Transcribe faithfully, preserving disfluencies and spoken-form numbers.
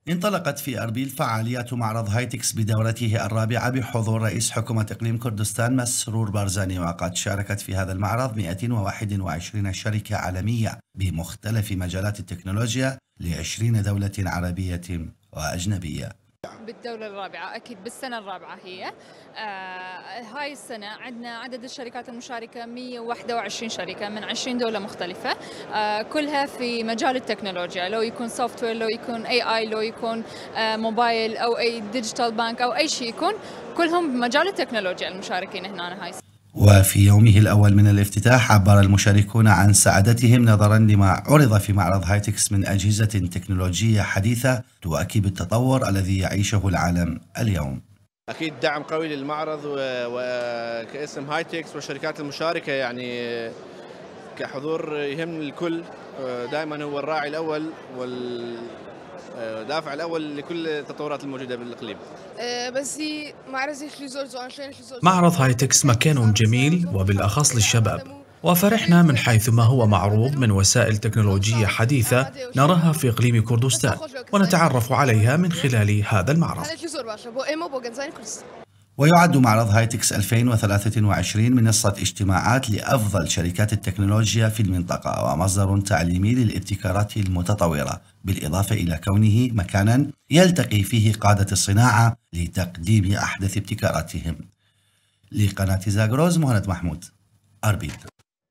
انطلقت في أربيل فعاليات معرض هايتكس بدورته الرابعة بحضور رئيس حكومة إقليم كردستان مسرور بارزاني، وقد شاركت في هذا المعرض مئة وواحد وعشرين شركة عالمية بمختلف مجالات التكنولوجيا لعشرين دولة عربية وأجنبية. بالدولة الرابعة أكيد بالسنة الرابعة هي آه هاي السنة عندنا عدد الشركات المشاركة مئة وواحد وعشرين شركة من عشرين دولة مختلفة، آه كلها في مجال التكنولوجيا، لو يكون سوفت وير، لو يكون اي اي، لو يكون آه موبايل او اي ديجيتال بانك او اي شيء يكون، كلهم بمجال التكنولوجيا المشاركين هنا هاي السنة. وفي يومه الأول من الافتتاح عبر المشاركون عن سعادتهم نظرا لما عرض في معرض هايتكس من أجهزة تكنولوجية حديثة تواكب التطور الذي يعيشه العالم اليوم. أكيد دعم قوي للمعرض وكاسم هايتكس والشركات المشاركة، يعني كحضور يهم الكل، دائما هو الراعي الأول والدافع الأول لكل التطورات الموجودة بالإقليم. معرض هايتكس مكان جميل وبالأخص للشباب، وفرحنا من حيث ما هو معروض من وسائل تكنولوجية حديثة نراها في إقليم كردستان ونتعرف عليها من خلال هذا المعرض. ويعد معرض هايتكس ألفين وثلاثة وعشرين منصة اجتماعات لأفضل شركات التكنولوجيا في المنطقة ومصدر تعليمي للابتكارات المتطورة، بالإضافة إلى كونه مكانا يلتقي فيه قادة الصناعة لتقديم أحدث ابتكاراتهم. لقناة زاغروز، مهند محمود، أربيل.